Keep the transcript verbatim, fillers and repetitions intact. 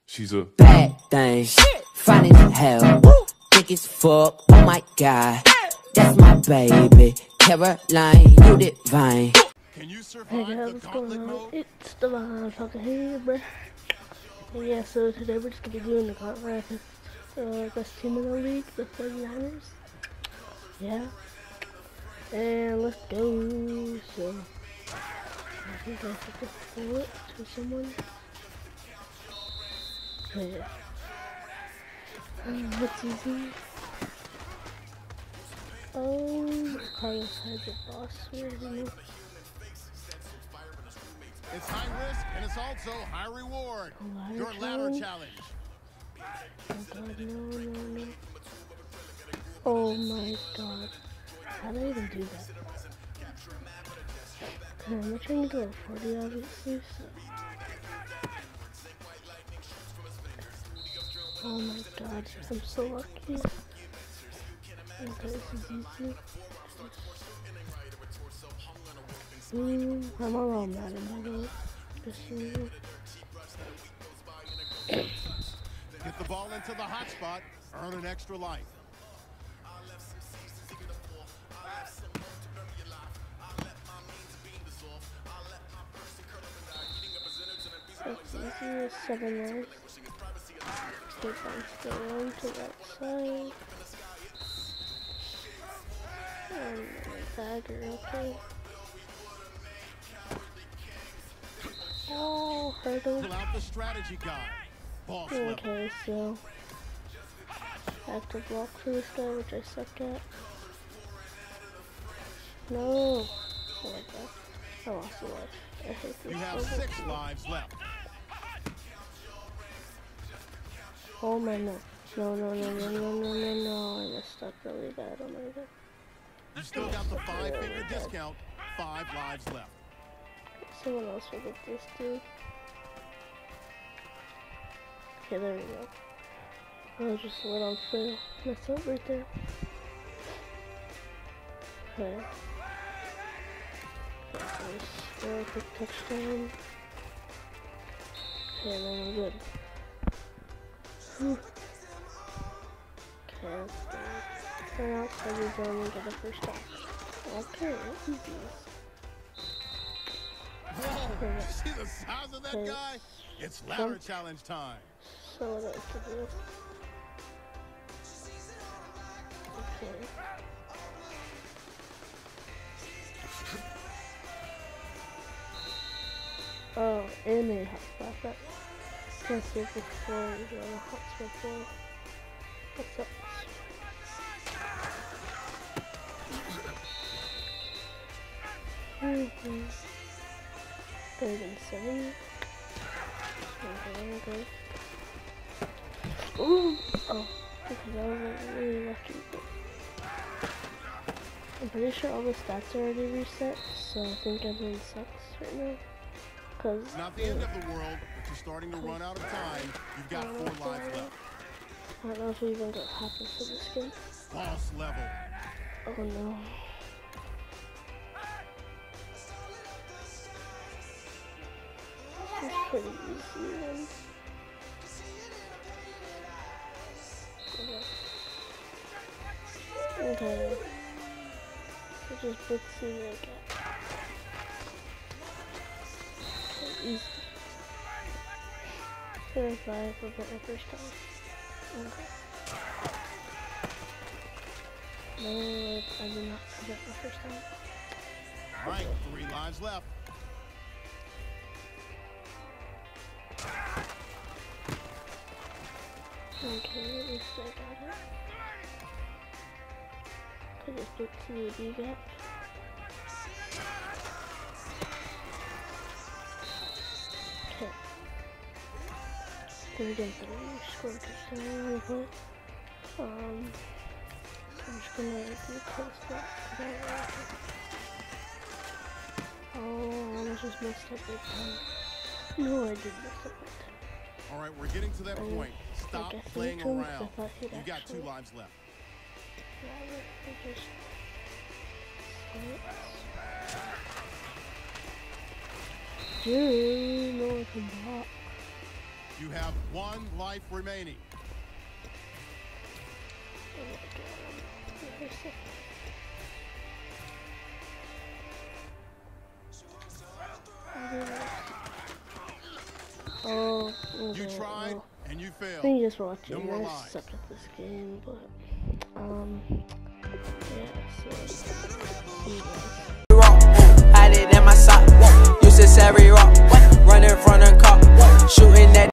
She's a bad thing, fine as hell, thick as fuck, oh my god, that's my baby, Caroline, you divine. Can you survive Hey guys, the what's gauntlet going on? mode? It's Devon talking here, bruh. And yeah, so today we're just gonna be doing the gauntlet against uh, best team in the league, the forty-niners. Yeah. And let's go. So, I think I have to pull it to someone. Yeah. Um, what's easy? Oh, Carlos had the boss. Where is he? It's high risk and it's also high reward. Ladder Your ladder challenge. Oh god, no, no, no. Oh my god. How did I even do that? Okay, I'm trying to do a forty obviously, so. Oh my god, I'm so lucky. Okay, this is easy. Mm, I'm all mad about it. Just so you know. Get the ball into the hot spot, earn an extra life. That's easy, seven lives. Keep on still to that side. And dagger, okay. Oh, hurdle. Pull out the strategy guide. Boss level. Okay, so I have to block for this guy, which I suck at. No! Oh my god. I lost a life. I hate this. You have so six much. lives left. Oh my no. No, no, no, no, no, no, no, no. I messed up really bad. Oh my god. You still got the five finger discount. Five lives left. Someone else will get this dude. Okay, there we go. I just let on fail. That's it right there. Okay. Score a quick touchdown. Okay, then we're good. Whew. Okay, let's go. Turn outside the zone and get the first down. Okay, easy. Whoa, you see the size of that Okay. guy? It's ladder challenge time. So what else to do? Okay. Oh, and a hot spot. That can't see it before you got a hot spot before. What's up? Mm-hmm. Third and seven. Okay, okay. Ooh! Oh, okay, that was like really lucky. I'm pretty sure all the stats are already reset, so I think everyone sucks right now. Cause Not the end of the world, but you're starting to run out of time. You've got four lives left. I don't know if we even got happens to this game. Boss level. Oh no. This is pretty easy then. Okay. So just blitzing it again. Okay, easy. Thirty-five for the first time. Okay. No, I did not forget the first time. All right, three lives left. Okay, at least I got it. Could just look to the B gap. Okay. Third and three, score a touchdown real quick. Um, I'm just gonna do close that. Oh, I almost just messed up big time. No, I did mess up big time. All right, we're getting to that Um, point. Stop I guess playing he jumped, around. I thought he'd You got two actually- lives left. Yeah, I just... Dude, no one can block. You have one life remaining. Oh my god. Where's it? Oh, okay. You tried Well, and you I failed. think you just watching. No more I lies. suck at this game, but um.